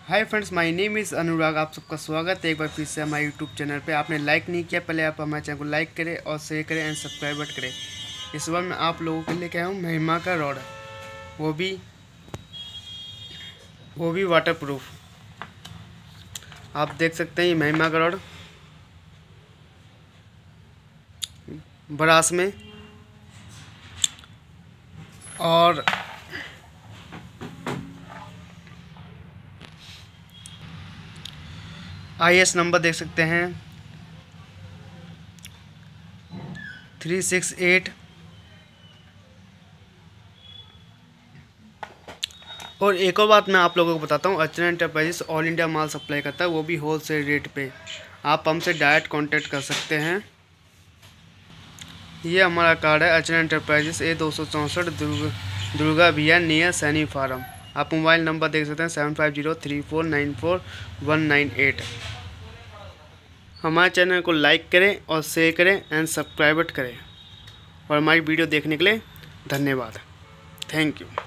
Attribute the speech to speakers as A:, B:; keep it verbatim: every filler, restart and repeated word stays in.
A: Hi friends, my name is Anurag. आप सबका स्वागत है एक बार फिर से हमारे यूट्यूब चैनल पे। आपने लाइक नहीं किया, पहले आप हमारे चैनल को लाइक करें और शेयर करें एंड सब्सक्राइब करें। इस बार मैं आप लोगों के लिए क्या हूँ, महिमा का रॉड, वो भी वो भी वाटर प्रूफ। आप देख सकते हैं ये महिमा का रॉड ब्रास में, और आई एस नंबर देख सकते हैं थ्री सिक्स एट। और एक और बात मैं आप लोगों को बताता हूँ, अर्चना एंटरप्राइजेस ऑल इंडिया माल सप्लाई करता है, वो भी होल सेल रेट पे। आप हमसे डायरेक्ट कांटेक्ट कर सकते हैं। ये हमारा कार्ड है अर्चना एंटरप्राइजेस, ए दो सौ चौंसठ दुर्गा दुर्गा भैया नियर सैनी फार्म। आप मोबाइल नंबर देख सकते हैं seven five zero three four nine four one nine eight. हमारे चैनल को लाइक करें और शेयर करें एंड सब्सक्राइब करें। और हमारी वीडियो देखने के लिए धन्यवाद। Thank you.